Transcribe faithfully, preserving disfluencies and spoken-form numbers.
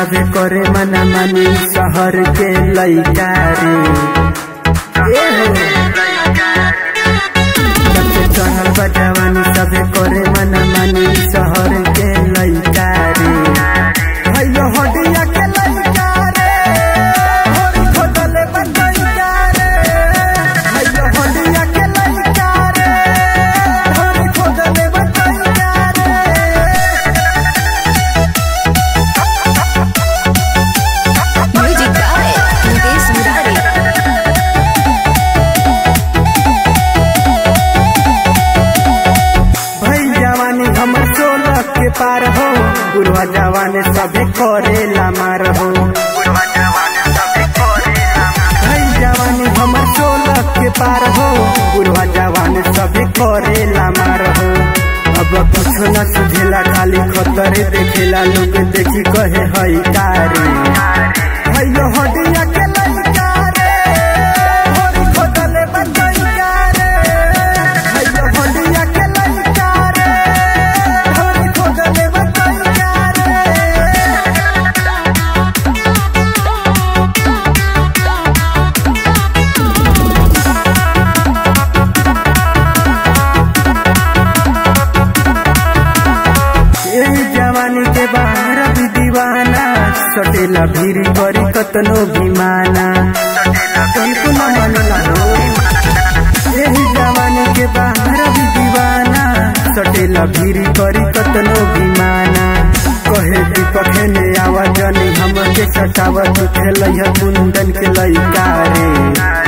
सबे करे मना मानी शहर के लइका रे। चढ़ल बा जवानी सबे करे मना मानी शहर के लइका रे। भैया हटिया के लइका रे, होरी खोदले बटैका रे। भैया हटिया के लइका रे, होरी खोदले बटैका रे। म्यूजिक गाए मुकेश मुरारी। हमर सोलह के पार हो, बुढ़वा जवान सभी करेला मार हो। भाई जवानी हमर सोलह के पार हो, बुढ़वा जवान सभी करेला मार हो। अब कुछ न सुझेला खाली खतरे देखेला, लोग देखी कहे हई कारी। भैया हटिया के लइका रे, होरी खोदले बटैका रे। भैया हटिया के लइका रे, होरी खोदले बटैका रे। यही जवानी के बाहर भी दीवाना, सटेला भीरी बड़ी कतनो भी माना। उनको न मानला हो, यही जवानी के बाहर भी दीवाना, सटेला भीरी बड़ी कतनो भी माना। कहे दीपक ने आवाज नहीं हमके सटावत खेल कुंदन के लइका रे।